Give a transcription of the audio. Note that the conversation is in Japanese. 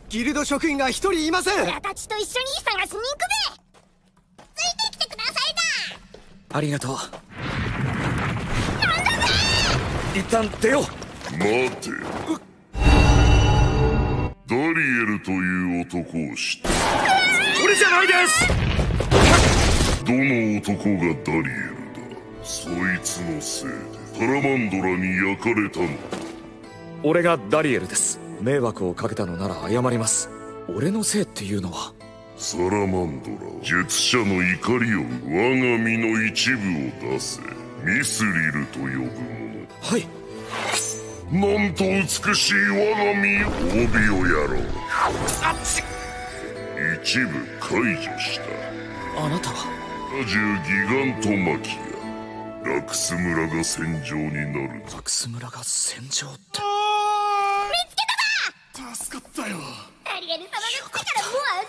ギルド職員が一人いません。 俺たちと一緒に探しに行くぜ。ついてきてくださいだ。 ありがとう。 なんだぜ。 一旦出よう。 待て。ダリエルという男を知って俺じゃないです。 どの男がダリエルだ。そいつのせいでサラマンドラに焼かれたの。 俺がダリエルです。迷惑をかけたのなら謝ります。俺のせいっていうのは。 サラマンドラは術者の怒りを我が身の一部を出せ。ミスリルと呼ぶもの。 はい。 なんと美しい我が身。帯をやろう。 あっち。 一部解除した。 あなたはラジュギガントマキア。ラクス村が戦場になる。 ラクス村が戦場って。 見つけただ。 助かったよ。 ダリエル様が来てからもう